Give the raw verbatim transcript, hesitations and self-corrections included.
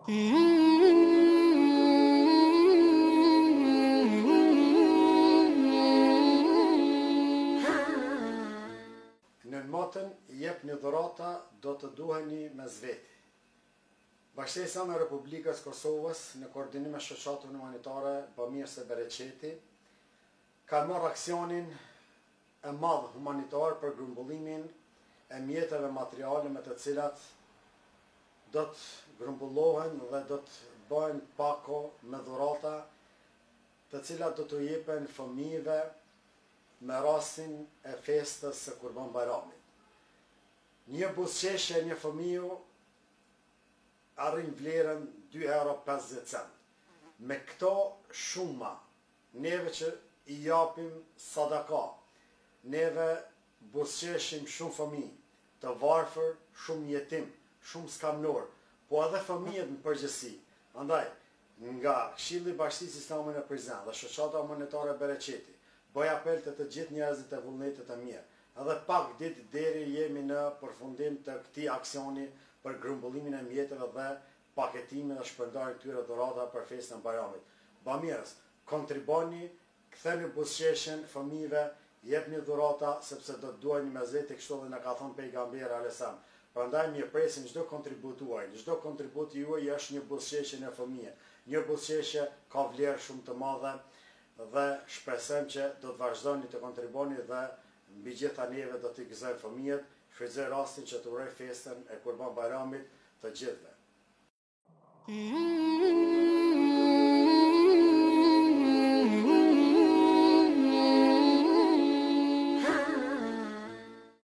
Në motën jepni dhurata do të duheni me zveti. Bashkësia e Republikës Kosovës në koordinim me shoqatën humanitare Bamirës së Bereqeti ka marrë aksionin e madh humanitar për grumbullimin e mjeteve materiale me të cilat do të grumbullohen dhe do të bëhen pako me dhurata të cilat do të jepen fëmijëve me rastin e festës së Kurban Bayramit. Një buzëqeshje një fëmiu arrin vlerën dy euro e pesëdhjetë cent. Me këto shuma, neve që i japim sadaka, neve buzëqeshim shumë fëmijë, të varfër, shumë jetim, shumë skamnor, po edhe fëmijët në përgjithësi. Andaj, nga Këshilli i Bashkisë Islame në Prizren dhe shoqata humanitare e Bereqeti, bëj apel të të gjithë njerëzit e vullnetit të mirë. Edhe pak ditë deri jemi në përfundim të këtij aksioni për grumbullimin e mjeteve dhe paketimin dhe shpërndarjen e këtyre dhuratave për festën e Bayramit. Bamirës, kontriboni, ktheni buzëqeshjen fëmijëve, jepni dhurata sepse do të duheni me zeti, kështu dhe na ka thënë pejgamberi alayhis salam. Prandaj mirëpresim çdo kontribut tuaj. Çdo kontribut juaj është një buzëqeshje në fëmijë. Një buzëqeshje ka vlerë shumë të madhe dhe shpresojmë që do të vazhdoni të kontriboni dhe mbi gjitha neve do t'i gëzojmë fëmijët. Shfrytëzoj rastin që të uroj festën e Kurban Bayramit të gjithëve.